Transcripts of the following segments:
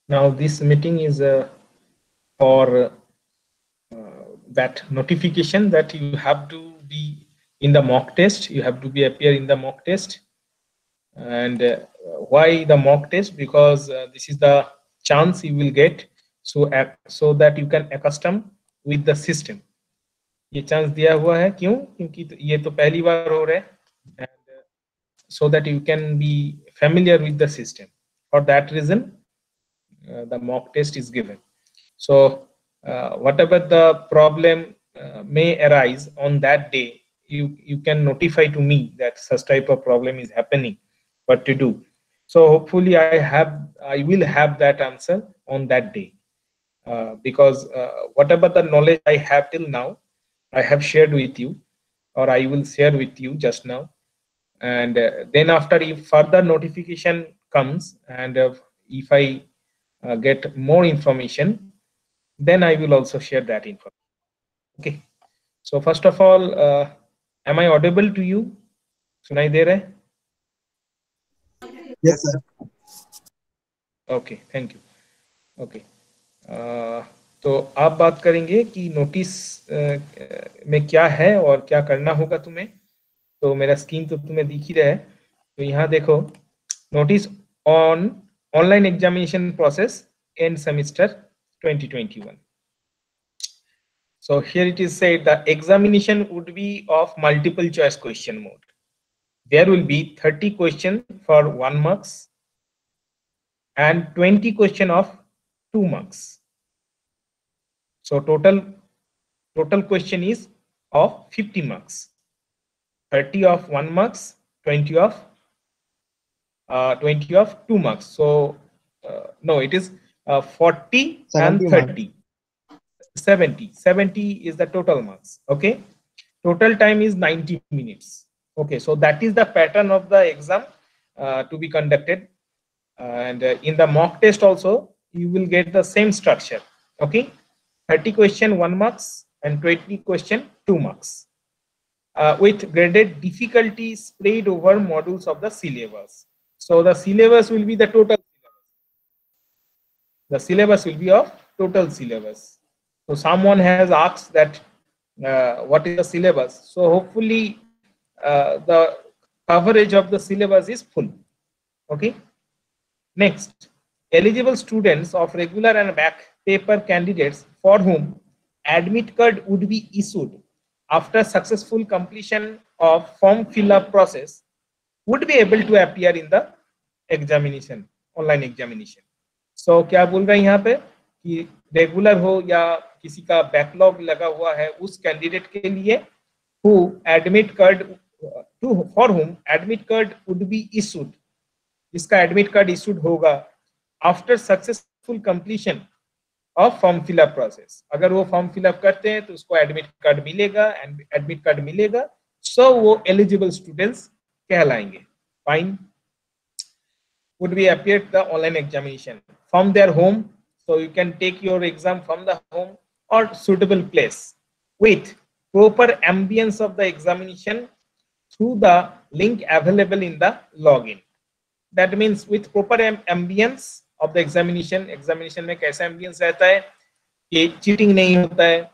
Now this meeting is for that notification that you have to be in the mock test. You have to be appear in the mock test. And why the mock test? Because this is the chance you will get, so that you can accustom with the system. ये chance दिया हुआ है, क्यों? क्योंकि ये तो पहली बार हो रहा है, and so that you can be familiar with the system. For that reason, the mock test is given. So whatever the problem may arise on that day, you can notify to me that such type of problem is happening, what to do. So hopefully I will have that answer on that day, because whatever the knowledge I have till now, I have shared with you, or I will share with you just now. And then after, if further notification comes, and if I get more information, then I will also share that information. Okay. So first of all, am I audible to you? सुनाई दे रहा है? Yes, sir. Okay, thank you. Okay. तो आप बात करेंगे कि notice में क्या है और क्या करना होगा तुम्हें. तो मेरा स्क्रीन तो तुम्हें दिख ही रहा है. तो यहाँ देखो, notice on online examination process end semester 2021. So here it is said the examination would be of multiple choice question mode. There will be 30 questions for 1 marks and 20 question of 2 marks. So total question is of 50 marks. 30 of 1 marks, 20 of 2 marks. So no, it is 40 and 30. 70 is the total marks. Okay, total time is 90 minutes. Okay, so that is the pattern of the exam to be conducted, and in the mock test also you will get the same structure. Okay, 30 question 1 marks and 20 question 2 marks, with graded difficulty spread over modules of the syllabus. So the syllabus will be the total syllabus. The syllabus will be of total syllabus. So someone has asked that what is the syllabus. So hopefully the coverage of the syllabus is full. Okay. Next, eligible students of regular and back paper candidates for whom admit card would be issued after successful completion of form fill-up process would be able to appear in the examination, online examination. So क्या बोल रहे हैं यहाँ पे कि regular हो या किसी का बैकलॉग लगा हुआ है, उस कैंडिडेट के लिए who admit card for whom admit card would be issued, इसका एडमिट कार्ड इशूड होगा after successful completion of form fill up process. अगर वो फॉर्म फिलअप करते हैं तो उसको एडमिट कार्ड मिलेगा, एडमिट कार्ड मिलेगा, सो वो एलिजिबल स्टूडेंट्स कहलाएंगे. Fine. would be appear the online examination from their home, so you can take your exam from the home or suitable place with proper ambience of the examination through the link available in the login. That means with proper ambience of the examination. Examination में कैसा ambience रहता है कि cheating नहीं होता है,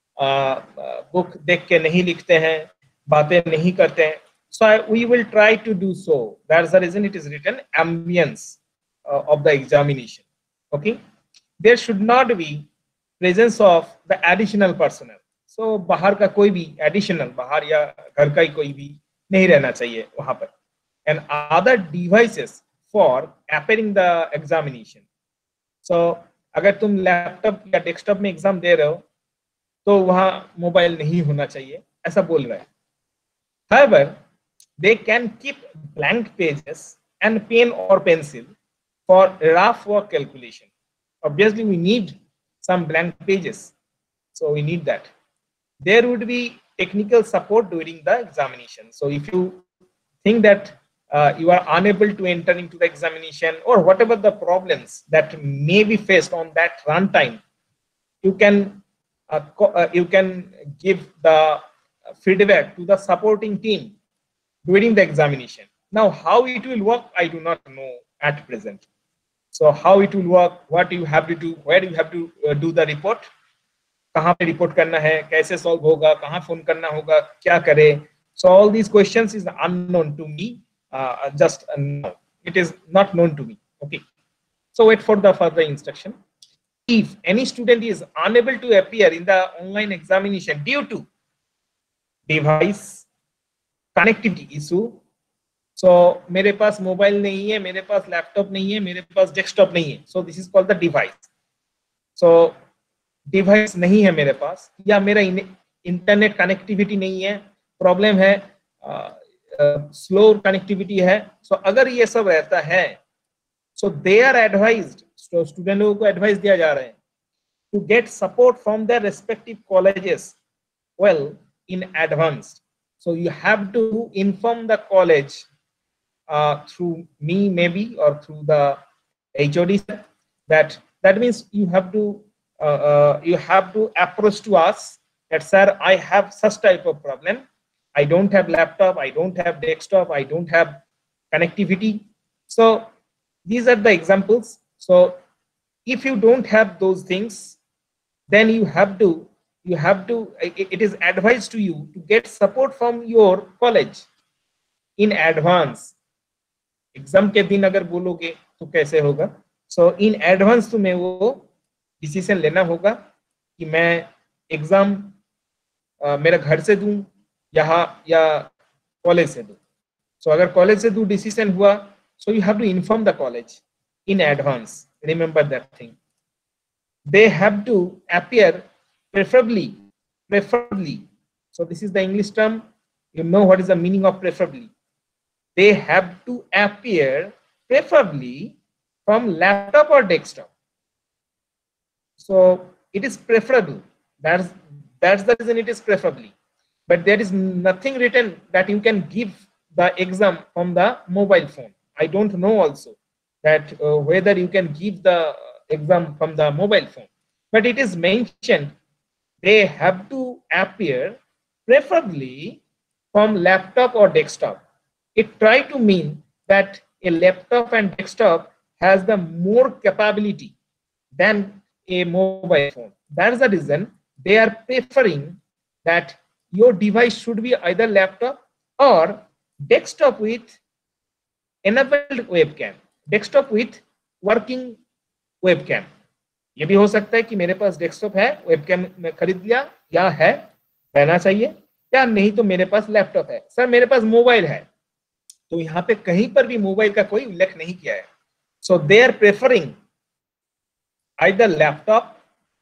book देख के नहीं लिखते हैं, बातें नहीं करते हैं. So we will try to do so. That's the reason it is written ambience of the examination. Okay. There should not be presence of the additional personnel. So बाहर का कोई भी additional, बाहर या घर का ही कोई भी नहीं रहना चाहिए वहां पर. And other devices for appearing the examination. So अगर तुम लैपटॉप या डेस्कटॉप में एग्जाम दे रहे हो तो वहां मोबाइल नहीं होना चाहिए, ऐसा बोल रहा है. However, they can keep blank pages and pen or pencil for rough work calculation. Obviously, we need some blank pages, so we need that. There would be technical support during the examination. So if you think that you are unable to enter into the examination, or whatever the problems that may be faced on that runtime, you can give the feedback to the supporting team during the examination. Now, how it will work, I do not know at present. So how it will work, what you have to do, where you have to do the report, कहाँ पे report करना है, कैसे solve होगा, कहाँ phone करना होगा, क्या करे. So all these questions is unknown to me. Just it is not known to me. Okay. So wait for the further instruction. If any student is unable to appear in the online examination due to device connectivity issue, so मेरे पास mobile नहीं है, मेरे पास laptop नहीं है, मेरे पास desktop नहीं है, so this is called the device. So device नहीं है मेरे पास, या मेरा इंटरनेट कनेक्टिविटी नहीं है, प्रॉब्लम है, स्लो कनेक्टिविटी है. सो अगर ये सब रहता है, so they are advised, student लोगों को एडवाइस दिया जा रहा है to get support from their respective colleges well in advance. So you have to inform the college through me may be और through the HOD that means you have to approach to us that, sir, I have such type of problem, I don't have laptop, I don't have desktop, I don't have connectivity. So these are the examples. So if you don't have those things, then you have to it is advised to you to get support from your college in advance. Exam के दिन अगर बोलोगे तो कैसे होगा. सो in advance तुम्हें वो decision लेना होगा कि मैं एग्जाम मेरा घर से दूं या कॉलेज से दूं. सो अगर कॉलेज से दूं डिसीजन हुआ, so you have to inform the college in advance. Remember that thing. They have to appear preferably. So this is the English term. You know what is the meaning of preferably. They have to appear preferably from laptop or desktop. So it is preferable. That's the reason it is preferably. But there is nothing written that you can give the exam from the mobile phone. I don't know also that whether you can give the exam from the mobile phone. But it is mentioned they have to appear preferably from laptop or desktop. It try to mean that a laptop and desktop has the more capability than a mobile phone. That is the reason they are preferring that your device should be either laptop or desktop with enabled webcam, desktop with working webcam. ये भी हो सकता है कि मेरे पास desktop है, webcam में खरीद लिया, या है रहना चाहिए, या नहीं तो मेरे पास लैपटॉप है. सर मेरे पास मोबाइल है, तो यहाँ पे कहीं पर भी मोबाइल का कोई उल्लेख नहीं किया है. So they are preferring either laptop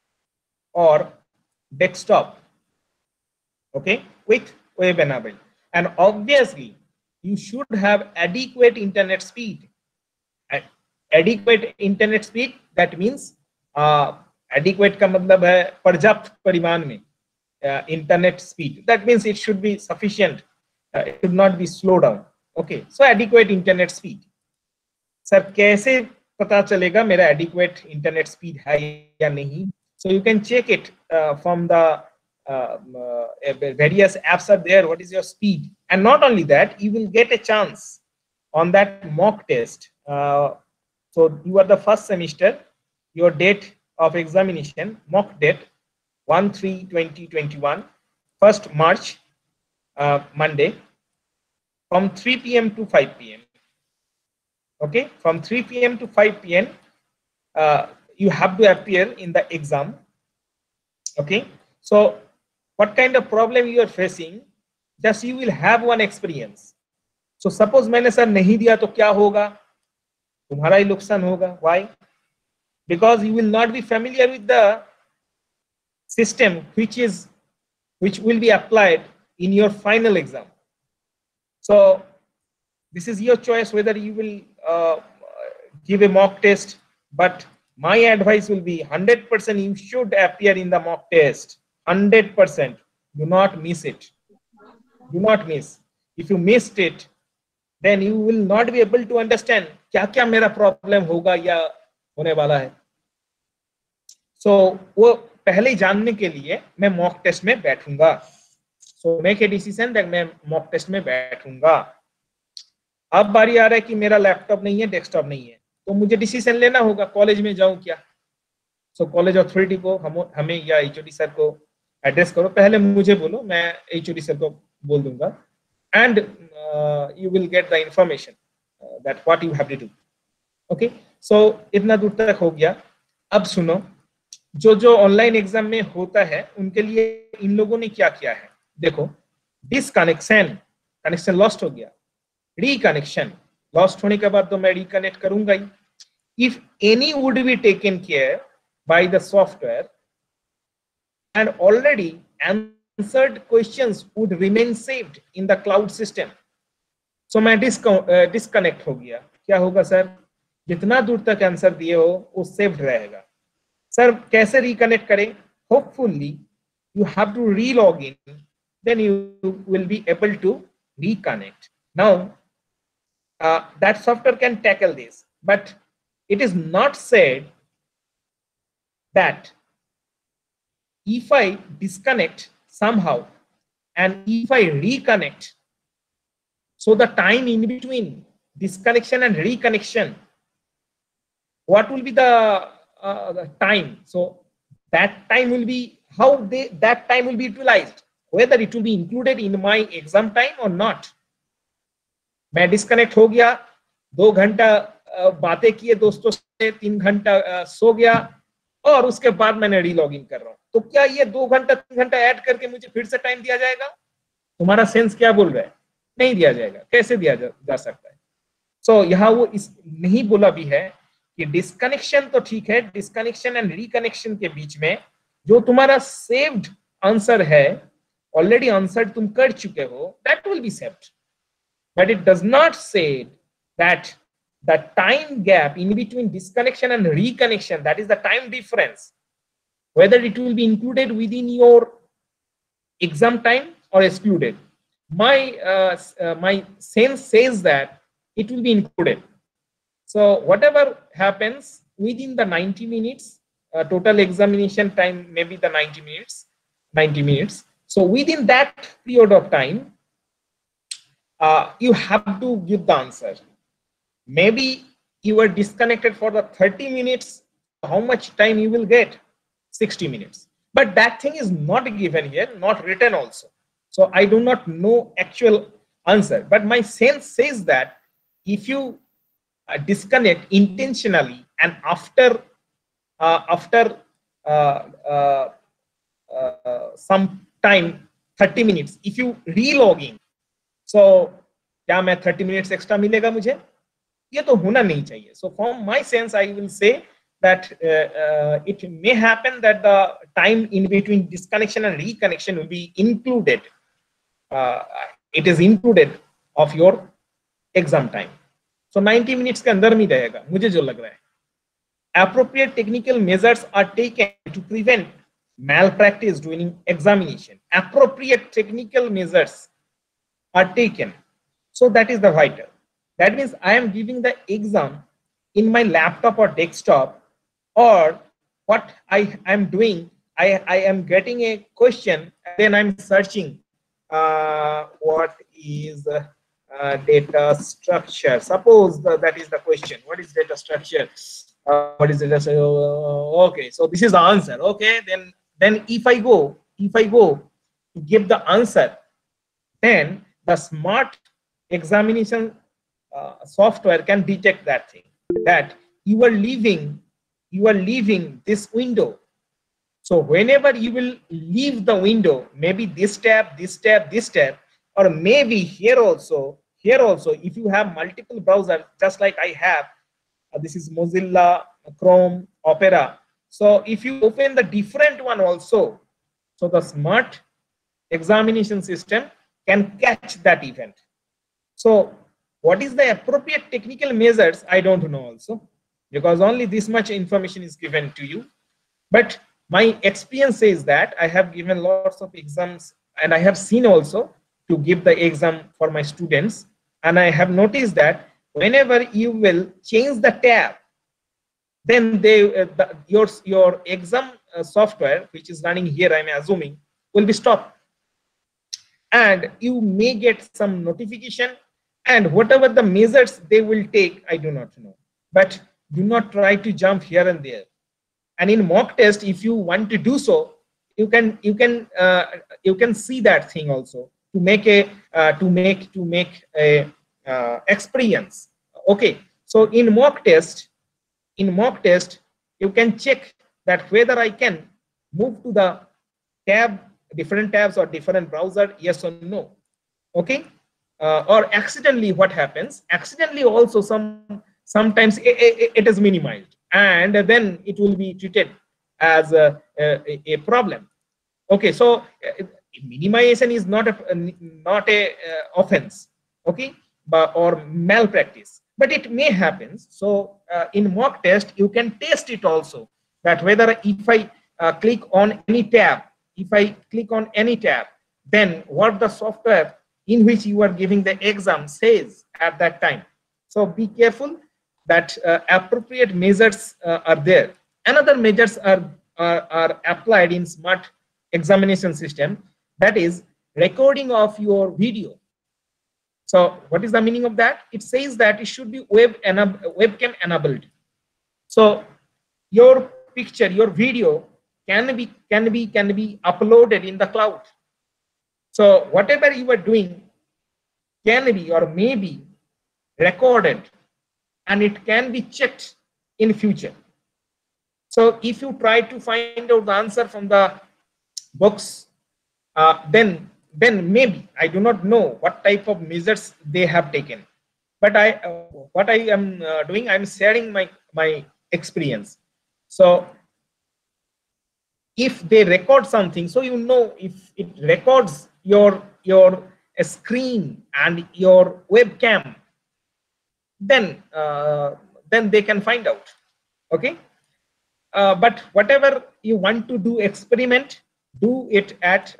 और desktop, okay, with web enabled. And obviously you should have adequate internet speed. Adequate internet speed, that means adequate का मतलब है पर्याप्त परिमाण में internet speed. That means it should be sufficient. It should not be slow down. Okay, so adequate internet speed. Sir कैसे पता चलेगा मेरा adequate internet speed है या नहीं? So you can check it from the various apps are there. What is your speed? And not only that, you will get a chance on that mock test. So you are the first semester. Your date of examination, mock date 1/3/2021, 1st March, Monday, from 3 p.m. to 5 p.m. Okay, from 3 p.m. to 5 p.m. You have to appear in the exam. Okay, so what kind of problem you are facing, just you will have one experience. So suppose मैंने sir नहीं दिया तो क्या होगा? तुम्हारा ही नुकसान होगा. Why? Because you will not be familiar with the system which will be applied in your final exam. So this is your choice whether you will give a mock test, but my advice will be 100% you should appear in the mock test. 100%. Do not miss it. Do not miss. If you missed it, then you will not be able to understand क्या क्या मेरा problem होगा या होने वाला है. सो वो पहले जानने के लिए मैं मॉक टेस्ट में बैठूंगा. So make a decision that मैं मॉक टेस्ट में बैठूंगा. अब बारी आ रहा है कि मेरा लैपटॉप नहीं है, डेस्कटॉप नहीं है, तो मुझे डिसीजन लेना होगा कॉलेज में जाऊं क्या। सो कॉलेज अथॉरिटी को हमें या एचओडी सर को एड्रेस करो, पहले मुझे बोलो, मैं एचओडी सर को बोल दूंगा, and you will get the information that what you have to do. Okay, so इतना दूर तक हो गया। अब सुनो, जो जो ऑनलाइन एग्जाम में होता है उनके लिए इन लोगों ने क्या किया है, देखो। डिसकनेक्शन, कनेक्शन लॉस्ट हो गया। रिकनेक्शन, लॉस्ट होने के बाद तो मैं रिकनेक्ट करूंगा ही। If any would be taken care by the software and already answered questions would remain saved in the cloud system. So मैं डिस्कनेक्ट हो गया, क्या होगा सर, जितना दूर तक आंसर दिए हो वो सेव्ड रहेगा। सर कैसे रिकनेक्ट करें, hopefully you have to relog in, then you will be able to reconnect. Now that software can tackle this, but it is not said that if I disconnect somehow and if I reconnect, so the time in between disconnection and reconnection, what will be the time? So that time will be how that time will be utilized, whether it will be included in my exam time or not. मैं disconnect हो गया, 2 घंटा बातें किए दोस्तों से, 3 घंटा सो गया, और उसके बाद मैंने रीलॉग इन कर रहा हूं, तो क्या ये 2 घंटा 3 घंटा ऐड करके मुझे फिर से टाइम दिया जाएगा? तुम्हारा सेंस क्या बोल रहा है? नहीं दिया जाएगा। कैसे दिया जा सकता है? सो यहाँ वो इस नहीं बोला भी है कि डिस्कनेक्शन तो ठीक है, डिस्कनेक्शन एंड रिकनेक्शन के बीच में जो तुम्हारा सेव्ड आंसर है, ऑलरेडी आंसर तुम कर चुके हो, that will be saved, but it does not say that the time gap in between disconnection and reconnection, that is the time difference, whether it will be included within your exam time or excluded. My sense says that it will be included. So whatever happens within the 90 minutes, total examination time maybe the 90 minutes. So within that period of time, you have to give the answer. Maybe you were disconnected for the 30 minutes. How much time you will get? 60 minutes. But that thing is not given here, not written also. So I do not know actual answer. But my sense says that if you disconnect intentionally and after some time, 30 minutes, if you relog in, so क्या मैं 30 minutes extra मिलेगा मुझे? ये तो होना नहीं चाहिए. So from my sense, I will say that it may happen that the time in between disconnection and reconnection will be included. It is included of your exam time. So 90 minutes के अंदर में रहेगा, मुझे जो लग रहा है. Appropriate technical measures are taken to prevent malpractice during examination. Appropriate technical measures are taken. So that is the vital. That means I am giving the exam in my laptop or desktop, or what I am doing, I am getting a question, and then I'm searching what is data structure. Suppose that is the question. What is data structure? What is data structure? Okay, so this is the answer. Okay, then if I go to give the answer, then the smart examination software can detect that thing, that you are leaving this window. So whenever you will leave the window, maybe this tab, or maybe here also, if you have multiple browsers, just like I have, this is Mozilla, Chrome, Opera. So if you open the different one also, so the smart examination system can catch that event. So what is the appropriate technical measures? I don't know also, because only this much information is given to you. But my experience says that I have given lots of exams, and I have seen also to give the exam for my students, and I have noticed that whenever you will change the tab, then your exam software, which is running here, I'm assuming, will be stopped, and you may get some notification. And whatever the measures they will take, I do not know. But Do not try to jump here and there. And in mock test, if you want to do so, you can see that thing also to make a experience. Okay, so in mock test you can check that whether I can move to the different tabs or different browser, yes or no. Okay, or accidentally, what happens accidentally also, sometimes it is minimized, and then it will be treated as a problem. Okay, so minimization is not a offense, okay, or malpractice, but it may happen. So in mock test you can test it also, that whether if I click on any tab, then what the software in which you are giving the exam says at that time. So be careful that appropriate measures are there. Another measures are applied in smart examination system, that is recording of your video. So what is the meaning of that? It says that it should be webcam enabled. So your picture, your video can be uploaded in the cloud. So whatever you are doing can be or may be recorded, and it can be checked in future. So if you try to find out the answer from the books, then maybe, I do not know what type of measures they have taken, but what I am doing, I'm sharing my experience. So if they record something, so you know, if it records your screen and your webcam, then they can find out. Okay, but whatever you want to do experiment, do it at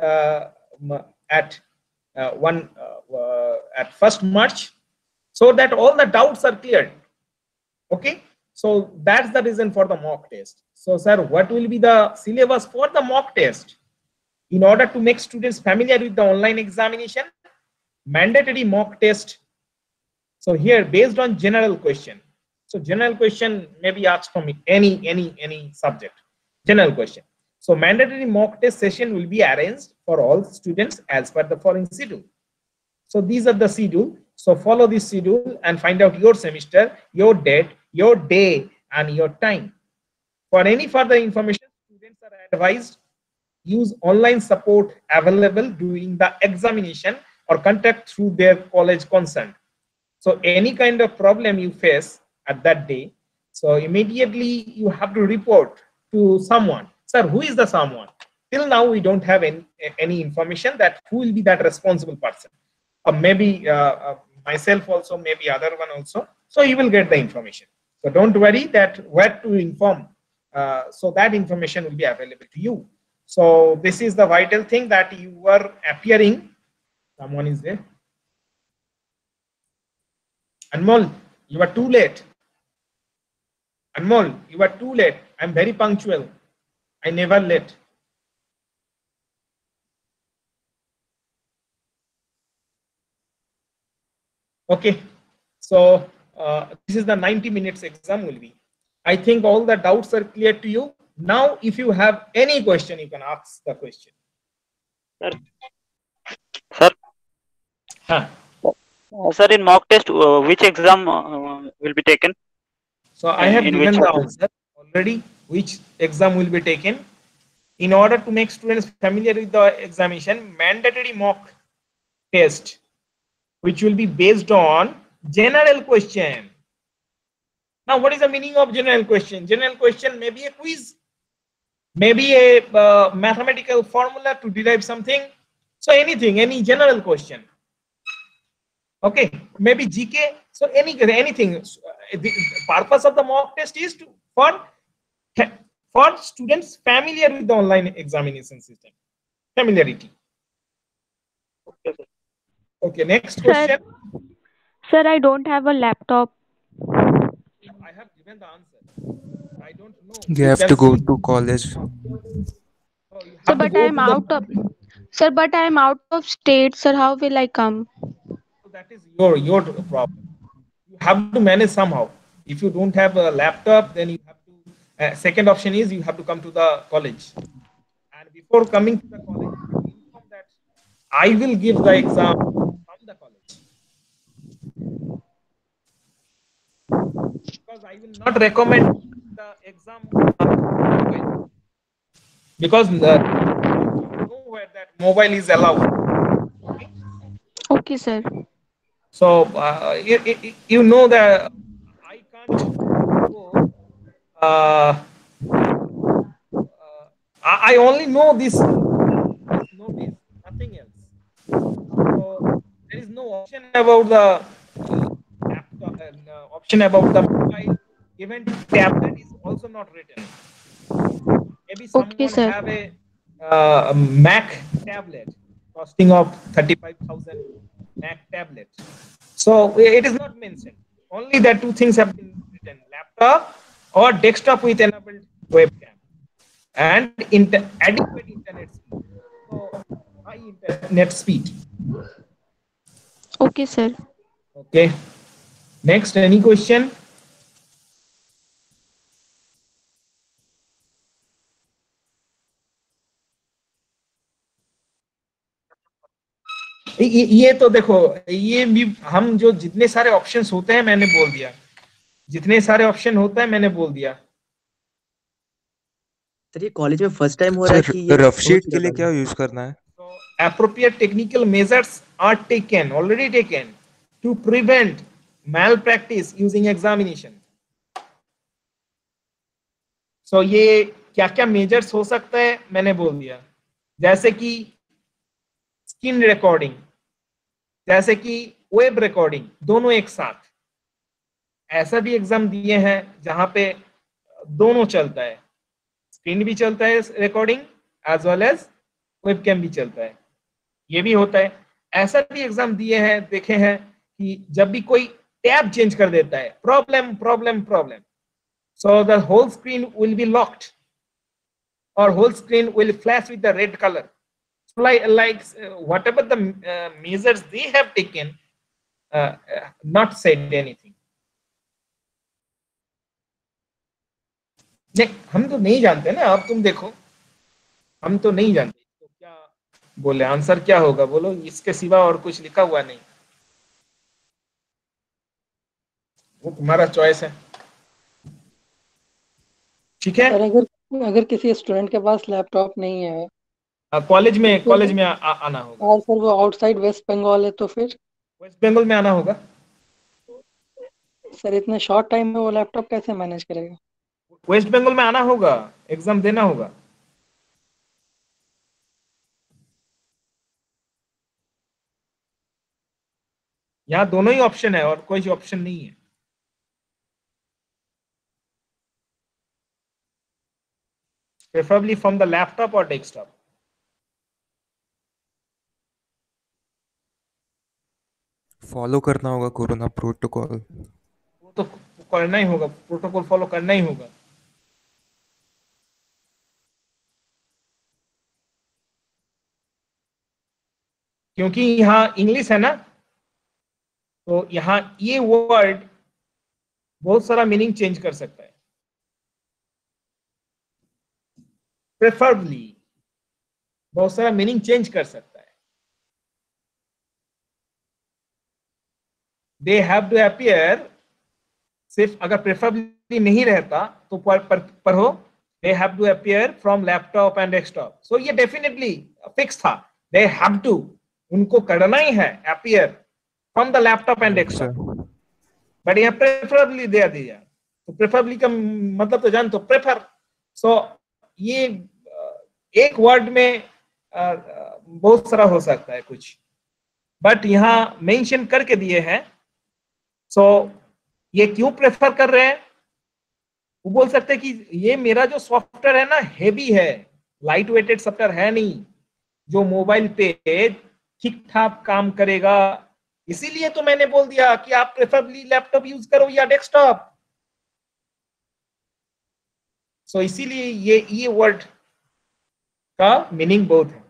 1st March, so that all the doubts are cleared. Okay, so that's the reason for the mock test. So sir, what will be the syllabus for the mock test? In order to make students familiar with the online examination, mandatory mock test. So here, based on general question. So general question may be asked from any subject, general question. So mandatory mock test session will be arranged for all students as per the following schedule. So these are the schedule. So follow this schedule and find out your semester, your date, your day, and your time. For any further information, students are advised use online support available during the examination or contact through their college concerned. So any kind of problem you face at that day, so immediately you have to report to someone. Sir, who is the someone? Till now we don't have any information that who will be that responsible person. Or maybe myself also, maybe other one also. So you will get the information. So don't worry that where to inform. So that information will be available to you. So this is the vital thing, that you are appearing. Someone is there. Anmol, you are too late. Anmol, you are too late. I'm very punctual. I never late. Okay, so this is the 90 minutes exam will be. I think all the doubts are clear to you. Now, if you have any question, you can ask the question. Sir. Huh. Sir, in mock test, which exam will be taken? So I have given the answer already. Which exam will be taken? In order to make students familiar with the examination, mandatory mock test, which will be based on general question. Now, what is the meaning of general question? General question may be a quiz, maybe a mathematical formula to derive something. So anything, any general question. Okay, maybe GK. So anything. The purpose of the mock test is for students familiar with the online examination system. Familiarity. Okay, next question. Sir, I don't have a laptop. I have given the answer. I don't know. You have to go to college. Sir, but I am out of. Sir, but I am out of state. Sir, how will I come? So that is your problem. You have to manage somehow. If you don't have a laptop, then you have to. Second option is you have to come to the college. And before coming to the college, you have to inform that I will give the exam from the college. Because I will not recommend the exam because nowhere that mobile is allowed. Okay? Okay, sir. So you know that I can't go. Uh, I only know this notice, nothing else. So there is no option about the laptop, option about the mobile. Even tablet is also not written. Maybe Okay, someone sir. have a Mac tablet costing of 35,000 Mac tablet. So it is not mentioned. Only that two things have been written: laptop or desktop with enabled webcam and adequate internet speed. So high internet speed. Okay, sir. Okay. Next, any question? ये तो देखो, ये भी हम जो जितने सारे options होते हैं मैंने बोल दिया, जितने सारे ऑप्शन होता है मैंने बोल दिया। सर ये कॉलेज में फर्स्ट टाइम हो रहा है सर कि ये रफ हो शीट चुका के लिए था? क्या यूज करना है? So appropriate technical measures are taken, already taken, to prevent malpractice using examination. So ये क्या क्या मेजर्स हो सकता है मैंने बोल दिया, जैसे कि स्क्रीन रिकॉर्डिंग, जैसे कि वेब रिकॉर्डिंग, दोनों एक साथ। ऐसा भी एग्जाम दिए हैं जहां पे दोनों चलता है, स्क्रीन भी चलता है recording as well as webcam भी चलता है, ये भी होता है। ऐसा भी एग्जाम दिए हैं, देखे हैं कि जब भी कोई टैब चेंज कर देता है, problem problem problem, so the whole screen will be locked or whole screen will flash with the red color. So like whatever the measures they have taken, not said anything. नहीं, हम तो नहीं जानते ना, अब तुम देखो, हम तो नहीं जानते तो क्या बोले, आंसर क्या होगा बोलो, इसके सिवा और कुछ लिखा हुआ नहीं, वो तुम्हारा चॉइस है। ठीक है, और अगर किसी स्टूडेंट के पास लैपटॉप नहीं है कॉलेज में तो आना होगा, और सर वो आउटसाइड वेस्ट बंगाल है तो फिर वेस्ट बंगाल में आना होगा। सर इतने शॉर्ट टाइम में वो लैपटॉप कैसे मैनेज करेगा? वेस्ट बंगाल में आना होगा, एग्जाम देना होगा। यहाँ दोनों ही ऑप्शन है और कोई ऑप्शन नहीं है। Preferably from the laptop or desktop. Follow करना होगा कोरोना प्रोटोकॉल। वो तो करना ही होगा, प्रोटोकॉल फॉलो करना ही होगा। क्योंकि यहाँ इंग्लिश है ना, तो यहाँ ये वर्ड बहुत सारा मीनिंग चेंज कर सकता है। प्रेफरेबली बहुत सारा मीनिंग चेंज कर सकता है। दे हैव टू अपीयर, सिर्फ अगर प्रेफरेबली नहीं रहता तो पर हो, they have to appear from laptop and desktop. So ये डेफिनेटली फिक्स था, दे हैव टू, उनको करना ही है appear from the laptop and desktop. But यहाँ प्रेफरेबली दे दिया, तो प्रेफरेबली का मतलब तो जान, तो प्रेफर। सो ये एक वर्ड में बहुत सारा हो सकता है कुछ, बट यहाँ मेंशन करके दिए हैं। सो ये क्यों प्रेफर कर रहे हैं, वो बोल सकते हैं कि ये मेरा जो सॉफ्टवेयर है ना हेवी है, लाइट वेटेड सॉफ्टवेयर है नहीं, जो मोबाइल पे ठीक ठाक काम करेगा, इसीलिए तो मैंने बोल दिया कि आप प्रेफरेबली लैपटॉप यूज करो या डेस्कटॉप। सो इसीलिए ये वर्ड का मीनिंग बहुत है।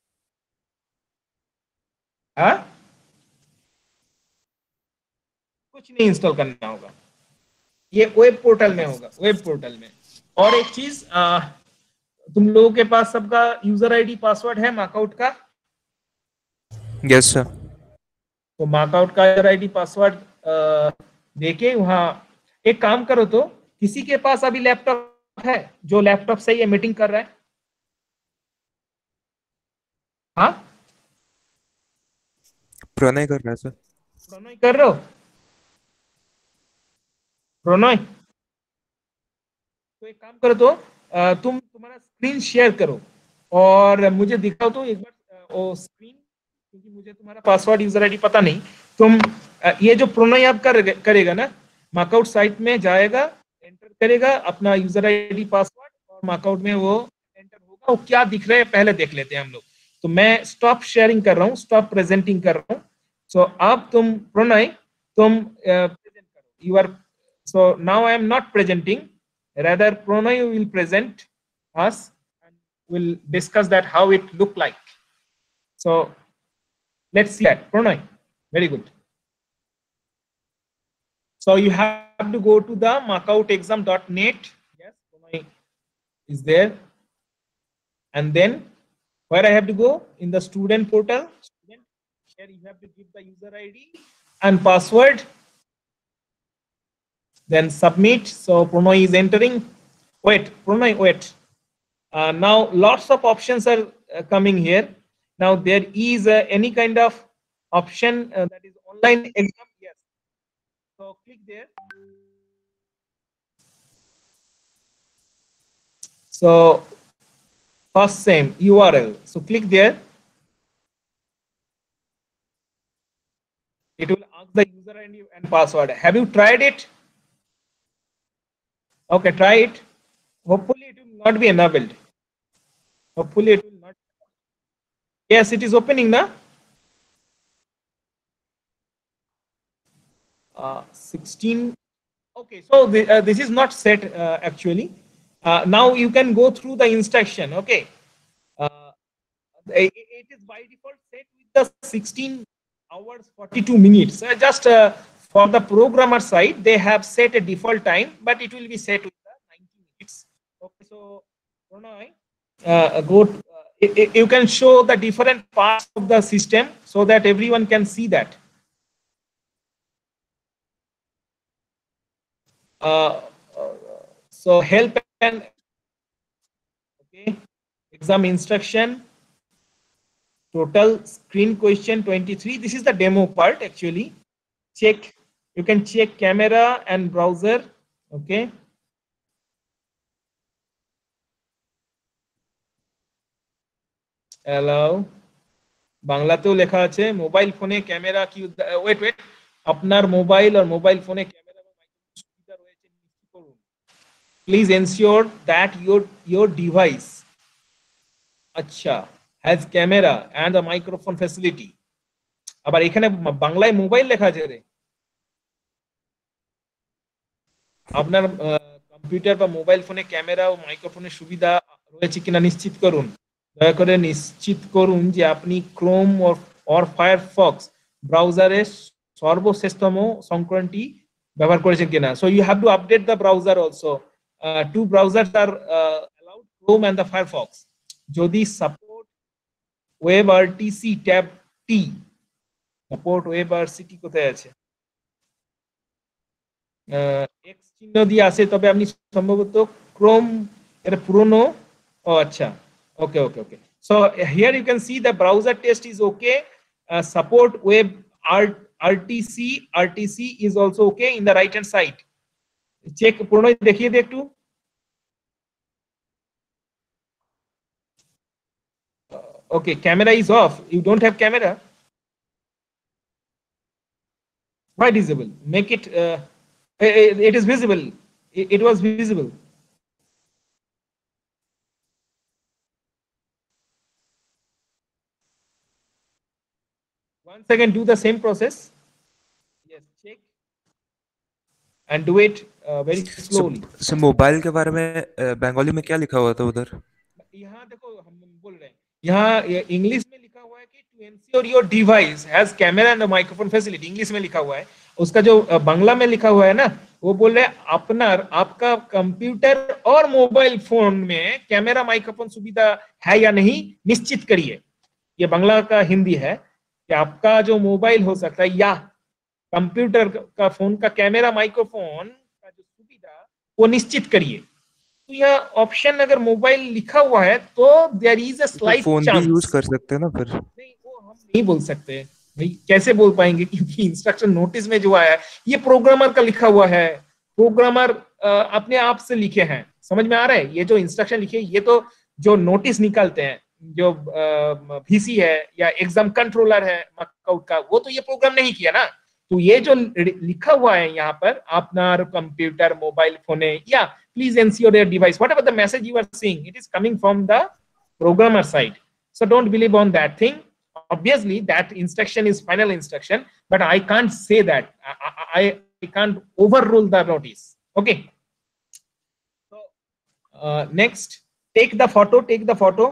हाँ? कुछ नहीं इंस्टॉल करना होगा, ये वेब पोर्टल में होगा, वेब पोर्टल में। और एक चीज, तुम लोगों के पास सबका यूजर आईडी पासवर्ड है मार्कआउट का? Yes sir. तो मार्कआउट का यूजर आईडी पासवर्ड देके वहां एक काम करो, तो किसी के पास अभी लैपटॉप है जो लैपटॉप से ये मीटिंग कर रहा है? हाँ, प्रणय कर रहा है सर। प्रणय कर रहे हो? प्रणय, तो एक काम करो, तो तुम्हारा स्क्रीन शेयर करो और मुझे दिखाओ तो एक बार वो स्क्रीन, क्योंकि मुझे तुम्हारा पासवर्ड यूजर आईडी पता नहीं। तुम ये जो प्रणय आप करेगा ना, मार्कआउट साइट में जाएगा, एंटर करेगा अपना यूजर आईडी पासवर्ड और मार्कआउट में वो एंटर होगा। वो क्या दिख रहा है पहले देख लेते हैं हम लोग। तो मैं स्टॉप शेयरिंग कर रहा हूँ, स्टॉप प्रेजेंटिंग कर रहा हूँ। सो अब तुम प्रणय, तुम प्रेजेंट करो। You are, so now I am not presenting, rather Pranay will present us and we'll discuss that how it look like. So let's see that. Pranay, very good. So you have to go to the markoutexam.net. Yes, Pranay is there. And then where I have to go? In the student portal. Student, here you have to give the user ID and password. Then submit. So Pranay is entering. Wait, Pranay, wait. Now lots of options are coming here. Now there is any kind of option that is online exam. Yes. So click there. So first same URL. So click there. It will ask the user ID and password. Have you tried it? Okay, try it. Hopefully it will not be enabled. Hopefully it will not. Yes, it is opening now. 16. Okay, so this is not set actually. Now you can go through the instruction. Okay. It is by default set with the 16 hours 42 minutes. Just for the programmer side, they have set a default time, but it will be set with the 90 minutes. Okay, so go. You can show the different parts of the system so that everyone can see that. So help and okay, exam instruction. Total screen question 23. This is the demo part actually. Check. You can check camera and browser. Okay. Hello. বাংলাতেও লেখা আছে mobile ফোনে camera কি wait আপনার mobile আর mobile ফোনে camera এবং microphone সুবিধা রয়েছে নিশ্চিত করুন। Please ensure that your device আচ্ছা has camera and the microphone facility. আবার এখানে বাংলায় মোবাইল লেখা আছে রে। আপনার কম্পিউটার বা মোবাইল ফোনে ক্যামেরা ও মাইক্রোফোনের সুবিধা রয়েছে কিনা নিশ্চিত করুন। দয়া করে নিশ্চিত করুন যে আপনি ক্রোম or ফায়ারফক্স ব্রাউজারের সর্বশ্রেষ্ঠতম সংস্করণটি ব্যবহার করেছেন কিনা। So you have to update the browser also. Two browsers are allowed, Chrome and the Firefox. যদি সাপোর্ট ওয়েব আরটিসি ট্যাব টি, সাপোর্ট ওয়েব আরটিসি কোথায় আছে? এক্স চিহ্ন দিয়ে আসে, তবে আপনি সম্ভবত ক্রোম এর পুরনো। ও আচ্ছা, okay, okay, okay. So here you can see the browser test is okay. Support web RTC is also okay in the right hand side. Check Pranay dekhiye de ekটু। Okay, camera is off. You don't have camera. Why visible? Make it it is visible. It was visible. Once again, do the same process. Yes, check and do it very slowly. Sir mobile के बारे में बंगाली में क्या लिखा हुआ था उधर? यहाँ देखो, हम बोल रहे हैं यहाँ इंग्लिश में लिखा हुआ है कि to ensure your device has camera and a microphone facility, English में लिखा हुआ है। उसका जो बांग्ला में लिखा हुआ है ना, वो बोल रहे अपना आपका कंप्यूटर और मोबाइल फोन में कैमरा माइक्रोफोन सुविधा है या नहीं निश्चित करिए। ये बांग्ला का हिंदी है कि आपका जो मोबाइल हो सकता है या कंप्यूटर का फोन का कैमरा माइक्रोफोन का जो सुविधा वो निश्चित करिए। तो यह ऑप्शन अगर मोबाइल लिखा हुआ है तो there is a slight phone भी यूज कर सकते हैं ना फिर। नहीं, वो हम नहीं बोल सकते भाई, कैसे बोल पाएंगे, क्योंकि इंस्ट्रक्शन नोटिस में जो आया है ये प्रोग्रामर का लिखा हुआ है। प्रोग्रामर अपने आप से लिखे हैं, समझ में आ रहा है। ये जो इंस्ट्रक्शन लिखे ये तो जो नोटिस निकालते हैं, जो VC है या एग्जाम कंट्रोलर है मकआउट का, वो तो ये प्रोग्राम नहीं किया ना। तो ये जो लिखा हुआ है यहाँ पर, अपना कंप्यूटर मोबाइल फोन है या please ensure your device, whatever the message you are seeing, it is coming from the programmer side, so don't believe on that thing. Obviously that instruction is final instruction, but I can't say that. I can't overrule the notice. Okay, so next, take the photo.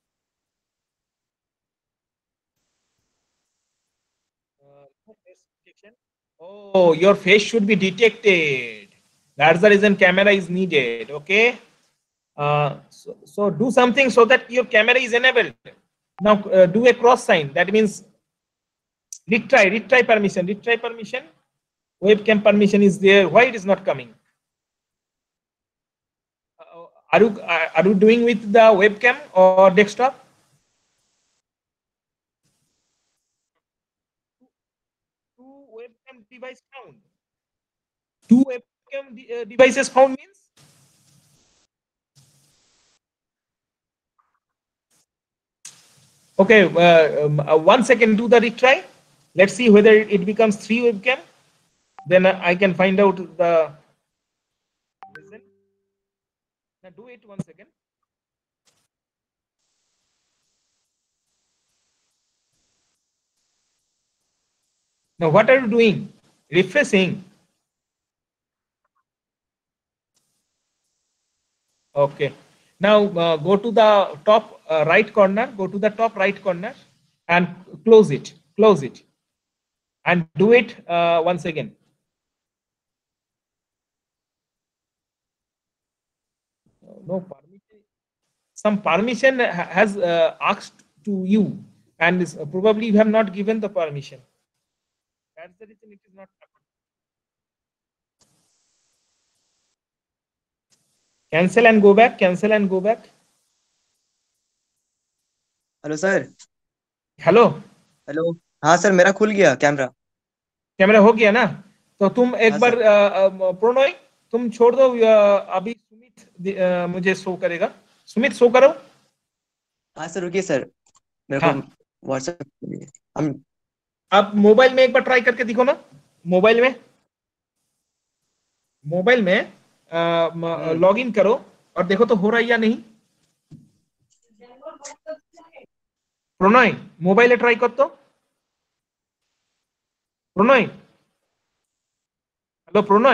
Oh, your face should be detected. That's the reason camera is needed. Okay, so do something so that your camera is enabled. Now do a cross sign, that means retry permission. Webcam permission is there. Why it is not coming? Are you doing with the webcam or desktop? Two webcam device found. Two webcam devices found means okay. 1 second, do the retry. Let's see whether it becomes 3 webcam. Then I can find out the reason. Now do it 1 second. Now what are you doing? Refreshing. Okay. Now go to the top right corner. Go to the top right corner and close it. And do it once again. No permission. Some permission has asked to you, and probably you have not given the permission. That's the reason it is not happening. Cancel and go back. Hello sir. Hello. हाँ sir, मेरा खुल गया camera हो गया ना? तो तुम एक बार प्रणय तुम छोड़ दो, अभी सुमित मुझे शो करेगा। सुमित शो करो। हाँ सर, रुकिए सर, मेरे को व्हाट्सएप। आप मोबाइल में एक बार ट्राई करके दिखो ना। मोबाइल में लॉग इन करो और देखो तो हो रहा है या नहीं। प्रणय मोबाइल ट्राई कर तो। प्रणय, हेलो प्रणय।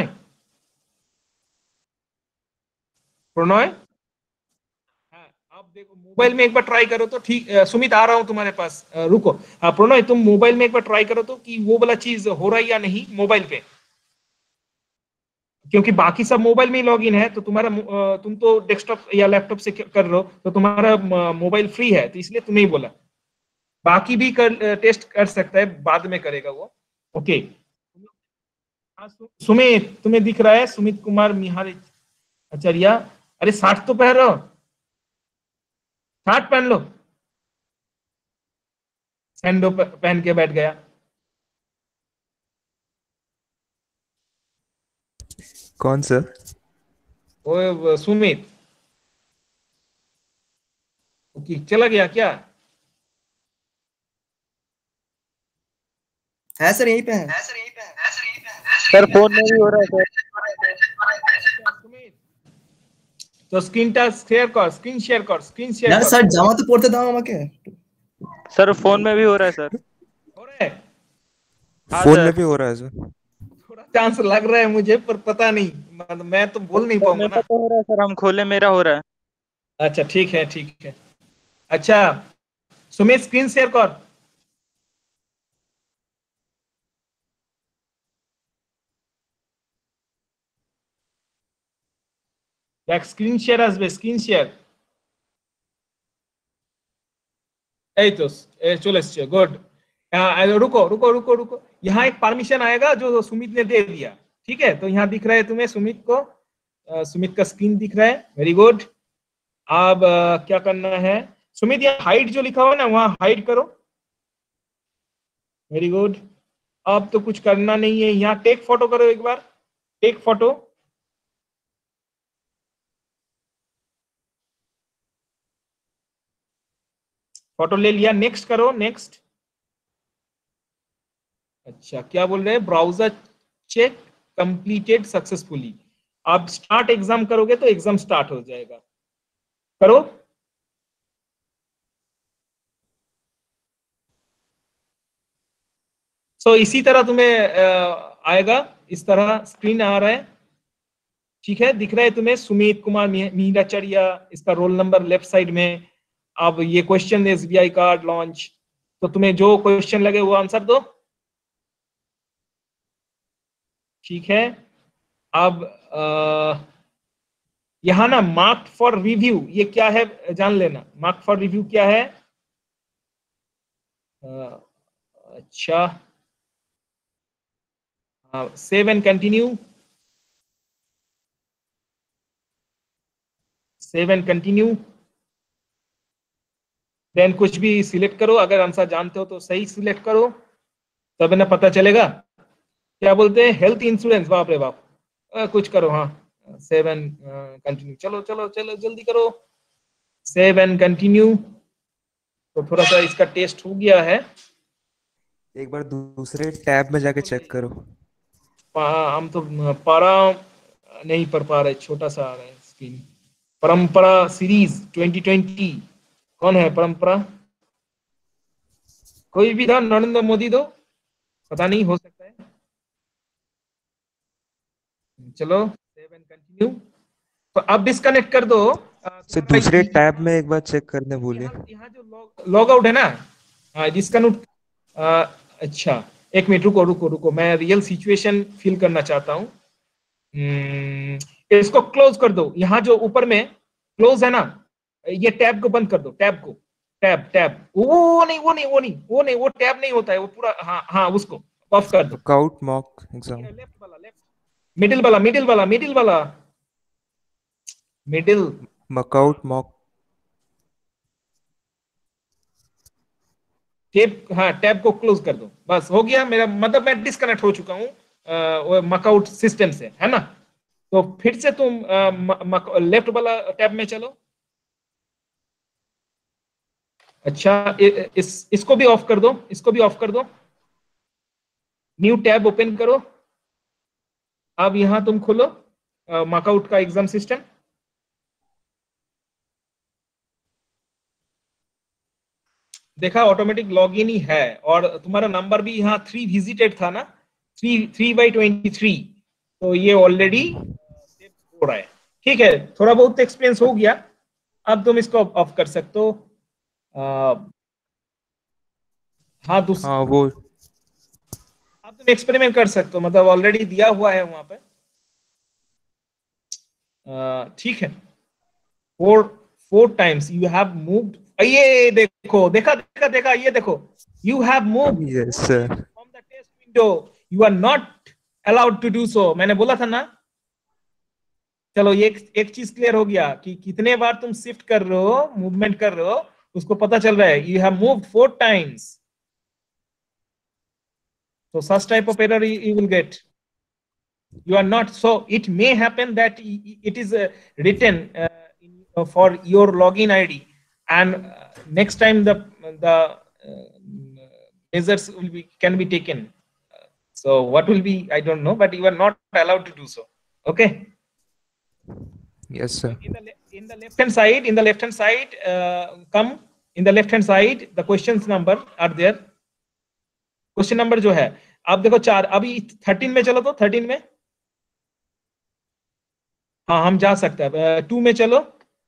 हाँ, आप देखो मोबाइल में एक बार ट्राई करो तो ठीक। सुमित आ रहा हूं तुम्हारे पास, रुको। प्रणय तुम मोबाइल में एक बार ट्राई करो तो कि वो वाला चीज हो रहा है या नहीं मोबाइल पे, क्योंकि बाकी सब मोबाइल में ही लॉगिन है। तो तुम्हारा तुम तो डेस्कटॉप या लैपटॉप से कर रहे हो, तो तुम्हारा मोबाइल फ्री है, तो इसलिए तुम्हें ही बोला। बाकी भी टेस्ट कर सकता है, बाद में करेगा वो। ओके। सुमित तुम्हें दिख रहा है? सुमित कुमार मिहार आचार्य। अरे 60 तो पहनो, 60 पहन लो। सैंडो पहन के बैठ गया। कौन सर? वो सुमित। ओके, चला गया क्या? है सर, यहीं पे है। सर फोन में भी हो रहा है सर। तो स्क्रीन शेयर कर। यार सर जामा तो पढ़ते दाम আমাকে। सर फोन में भी हो रहा है सर। हो रहा है? हाँ फोन सर। में भी हो रहा है सर। थोड़ा चांस लग रहा है मुझे, पर पता नहीं, मतलब मैं तो बोल नहीं पाऊंगा ना। मेरा तो हो रहा है सर, हम खोले मेरा हो रहा है। अच्छा ठीक है। अच्छा सुमित स्क्रीन शेयर कर। দেখ স্ক্রিন শেয়ার আসবে, স্ক্রিন শেয়ার, এই তো চলে এসছে, गुड। रुको रुको रुको रुको, यहाँ एक परमिशन आएगा जो सुमित ने दे दिया, ठीक है। तो यहाँ दिख रहा है तुम्हें सुमित को, सुमित का स्क्रीन दिख रहा है, वेरी गुड। अब क्या करना है सुमित, यहाँ हाइड जो लिखा हुआ है ना वहां हाइड करो, वेरी गुड। अब तो कुछ करना नहीं है, यहाँ टेक फोटो करो एक बार, टेक फोटो, फोटो ले लिया, नेक्स्ट करो, नेक्स्ट। अच्छा क्या बोल रहे हैं, ब्राउजर चेक कंप्लीटेड सक्सेसफुली। आप स्टार्ट एग्जाम करोगे तो एग्जाम स्टार्ट हो जाएगा, करो। सो इसी तरह तुम्हें आएगा, इस तरह स्क्रीन आ रहा है, ठीक है। दिख रहा है तुम्हें सुमित कुमार मीराचर्या, इसका रोल नंबर लेफ्ट साइड में। अब ये क्वेश्चन एसबीआई कार्ड लॉन्च, तो तुम्हें जो क्वेश्चन लगे वो आंसर दो, ठीक है। अब यहां ना मार्क फॉर रिव्यू, ये क्या है जान लेना, मार्क फॉर रिव्यू क्या है। अच्छा, save and continue, save and continue, then कुछ भी सिलेक्ट करो, अगर आंसर जानते हो तो सही सिलेक्ट करो, तब ना पता चलेगा। क्या बोलते हैं, हेल्थ इंश्योरेंस, बाप रे बाप, कुछ करो, हाँ सेव एंड कंटिन्यू, चलो चलो चलो जल्दी करो, सेव एंड कंटिन्यू। तो थोड़ा सा इसका टेस्ट हो गया है, एक बार दूसरे टैब में जाके चेक करो। हम तो पारा नहीं पढ़ पा रहे, छोटा सा आ रहा है स्क्रीन। परंपरा सीरीज 2020, कौन है परंपरा, कोई भी था, नरेंद्र मोदी दो, पता नहीं, हो सकता है। चलो सेव एंड कंटिन्यू। तो अब डिस्कनेक्ट कर दो, से दूसरे टैब में एक बार चेक करने बोलिए। यहाँ जो लॉग आउट है ना, डिस्कनेक्ट। अच्छा एक मिनट रुको रुको रुको, मैं रियल सिचुएशन फील करना चाहता हूँ। इसको क्लोज कर दो, यहाँ जो ऊपर में क्लोज है ना, ये टैब को बंद कर दो, टैब को, टैब टैब, वो नहीं वो नहीं वो नहीं वो नहीं, वो टैब नहीं होता है, वो पूरा, हाँ हाँ उसको ऑफ कर दो। वर्कआउट मॉक एग्जाम, लेफ्ट वाला, लेफ्ट, मिडिल वाला, मिडिल वाला, मिडिल वाला, मिडिल, वर्कआउट मॉक, टैब, हाँ टैब को क्लोज कर दो, बस हो गया मेरा, मतलब मैं डिस्कनेक्ट हो चुका हूँ मकआउट सिस्टम से, है ना। तो फिर से तुम लेफ्ट वाला टैब में चलो। अच्छा इसको भी ऑफ कर दो, इसको भी ऑफ कर दो, न्यू टैब ओपन करो। अब यहां तुम खोलो मकआउट का एग्जाम सिस्टम, देखा ऑटोमेटिक लॉगिन ही है, और तुम्हारा नंबर भी यहाँ 3 विजिटेड था ना, 3/23, तो ये ऑलरेडी हो रहा है, ठीक है। थोड़ा बहुत एक्सपीरियंस हो गया, अब तुम इसको ऑफ कर सकते हो। हाँ दूसरा, हाँ वो अब तुम एक्सपेरिमेंट कर सकते हो, मतलब ऑलरेडी दिया हुआ है वहां पे, ठीक है। 4 times you have moved, ये देखो, देखा देखा देखा, ये देखो, you have moved yes sir, from the test window, you are not allowed to do so, मैंने बोला था ना। चलो एक चीज क्लियर हो गया कि कितने बार तुम शिफ्ट कर रहे हो, मूवमेंट कर रहे हो, उसको पता चल रहा है। you have moved 4 times, so such type of error you will get, you are not, so it may happen that it is written for your login ID, and next time the measures will be can be taken, so what will be I don't know, but you are not allowed to do so, okay. Yes sir, in the left hand side, come in the left hand side, the questions number are there, question number जो है आप देखो 4, अभी 13 में चलो, तो 13 में, हाँ हम जा सकते हैं। 2 में चलो,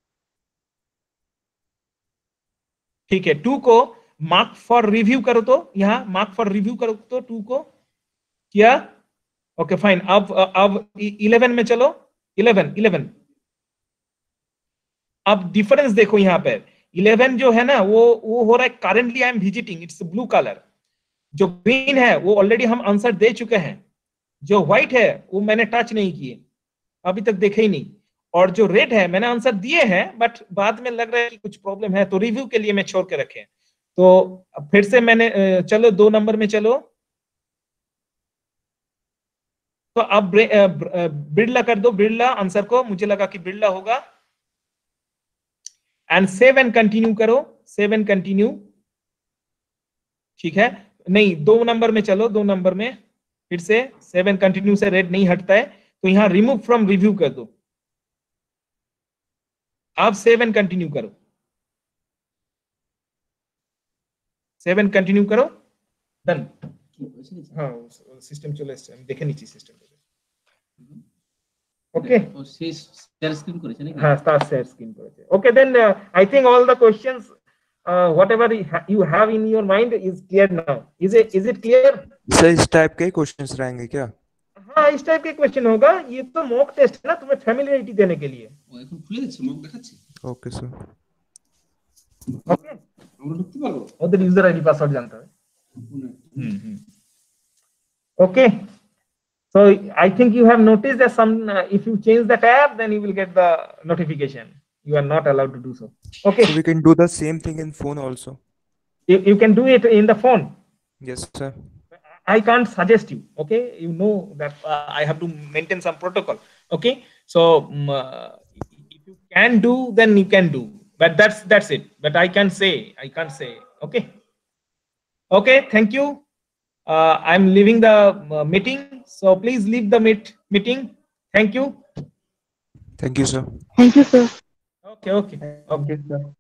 ठीक है। 2 को मार्क फॉर रिव्यू करो, तो यहाँ मार्क फॉर रिव्यू करो, तो 2 को किया, ओके फाइन। अब 11 में चलो, 11 अब डिफरेंस देखो यहाँ पे 11 जो है ना वो हो रहा है currently I am visiting, it's blue colour. जो ग्रीन है वो ऑलरेडी हम आंसर दे चुके हैं। जो व्हाइट है वो मैंने टच नहीं किए, अभी तक देखे ही नहीं। और जो रेड है मैंने आंसर दिए हैं, बट बाद में लग रहा है कि कुछ प्रॉब्लम है, तो रिव्यू के लिए मैं छोड़ के रखे। तो फिर से मैंने चलो 2 नंबर में चलो। तो अब बिरला कर दो, बिरला आंसर को, मुझे लगा कि बिरला होगा। एंड सेव एंड कंटिन्यू करो, सेव एंड कंटिन्यू। ठीक है, नहीं 2 नंबर में चलो, 2 नंबर में फिर से सेव एंड कंटिन्यू से रेड नहीं हटता है, तो यहां रिमूव फ्रॉम रिव्यू कर दो। आप सेव एंड कंटिन्यू करो, सेव एंड कंटिन्यू करो, डन। हाँ सिस्टम चले এসেছে, আমি দেখে নিচ্ছি সিস্টেম। ওকে ও সেই শেয়ার স্ক্রিন করেছে নাকি? হ্যাঁ তার শেয়ার স্ক্রিন করেছে। Okay then I think all the questions whatever you have in your mind is clear now. Is it clear? Sir इस टाइप के क्वेश्चंस रहेंगे क्या? हाँ इस टाइप के क्वेश्चन होगा। ये तो मॉक टेस्ट है ना, तुम्हें फैमिलियरिटी देने के लिए। ও এখন খুলে দিচ্ছে, মক দেখাচ্ছে। Okay sir. ओके আমরা ঢুকতে পারবো? ওদের ইউজার আইডি পাসওয়ার্ড জানতে হবে। Okay, so I think you have noticed that some if you change the tab, then you will get the notification. You are not allowed to do so. Okay, So we can do the same thing in phone also. you can do it in the phone. Yes sir. I can't suggest you. Okay, you know that I have to maintain some protocol. Okay, so if you can do, then you can do, but that's it. But I can't say. Okay, okay, thank you. I'm leaving the meeting, so please leave the meeting. Thank you. Thank you sir. Thank you, sir. Okay.